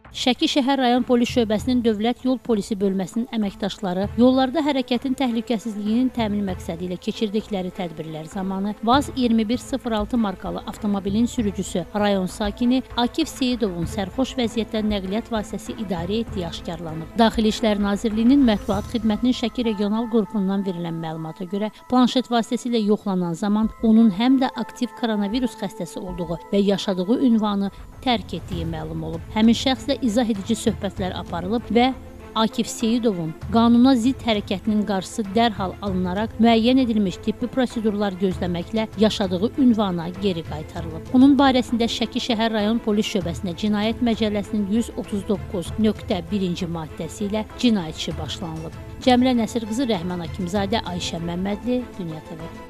Şəki şəhər rayon polis şöbəsinin Dövlət Yol Polisi bölməsinin əməkdaşları yollarda hərəkətin təhlükəsizliyinin təmin məqsədi ilə keçirdikləri tədbirlər zamanı VAZ 2106 markalı avtomobilin sürücüsü rayon sakini Akif Seyidovun sərxoş vəziyyətdə nəqliyyat vasitəsi idarə etdiyi aşkarlanıb. Daxili İşlər Nazirliyinin Mətbuat Xidmətinin Şəki regional qrupundan verilən məlumata görə planşet vasitəsilə yoxlanan zaman onun həm də aktiv koronavirus xəstəsi olduğu və yaşadığı ünvanı tərk etdiyi məlum olub. Həmin şəxslə izah edici söhbətlər aparılıb və Akif Seyidovun qanuna zidd hərəkətinin qarşısı dərhal alınaraq müəyyən edilmiş tibbi prosedurlar gözləməklə yaşadığı ünvana geri qaytarılıb. Bunun barəsində Şəki şəhər rayon polis şöbəsinə Cinayət Məcəlləsinin 139.1-ci maddəsi ilə cinayət işi başlanılıb. Cəmilə Nəsir qızı, Rəhman Hakimzadə, Ayşə Məmmədli, Dünya TV.